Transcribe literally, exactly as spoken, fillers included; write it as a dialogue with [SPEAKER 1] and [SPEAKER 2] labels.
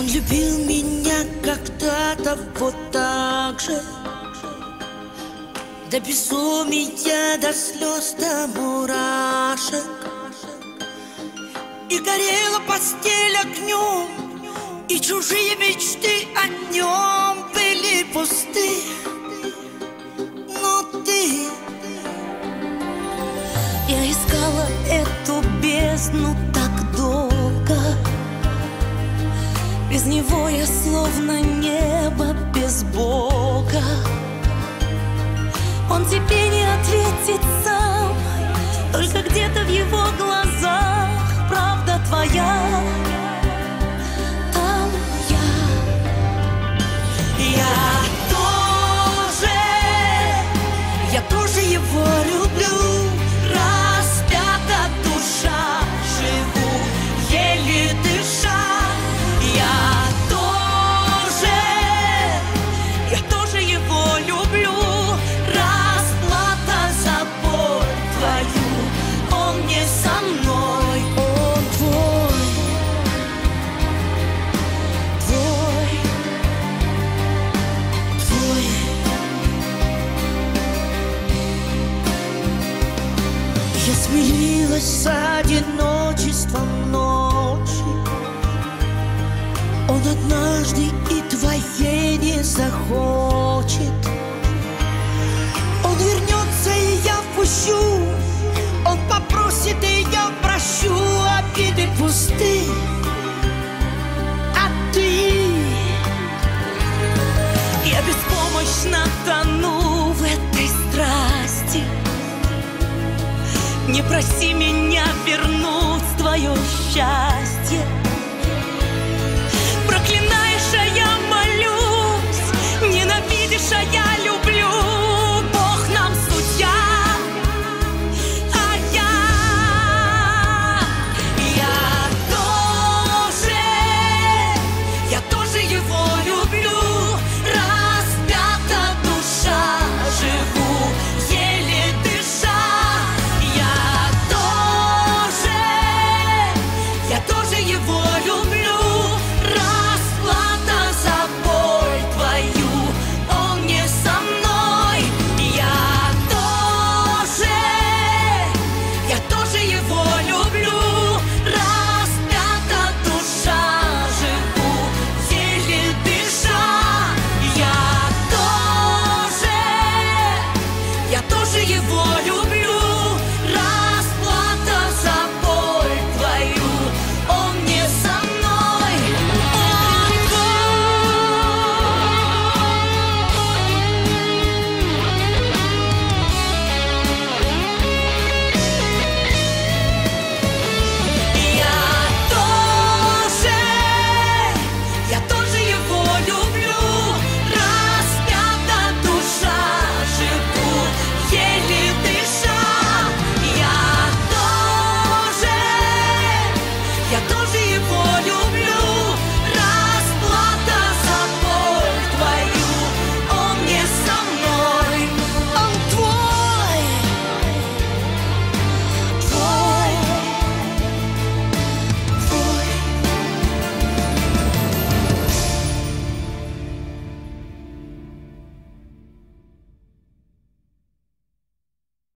[SPEAKER 1] Он любил меня когда-то вот так же, до безумия, до слез, до мурашек. И горела постель огнем, и чужие мечты о нем были пусты. Но ты...
[SPEAKER 2] Я искала эту бездну так долго. Без него я словно небо без Бога. Он тебе не ответит сам, только где-то в его глазах правда твоя. Там я.
[SPEAKER 1] Я тоже, я тоже его люблю. Распята душа, живу, еле дыша. Я тоже, я тоже его люблю. Расплата за боль твою, он не со мной, он твой, твой, твой. Я смирилась с одиночеством ночи. Он однажды и твоей не захочет. Он вернется, и я впущу. Он попросит, и я прощу. Обиды пусты, а ты...
[SPEAKER 2] Я беспомощно тону в этой страсти. Не проси меня вернуть твое счастье.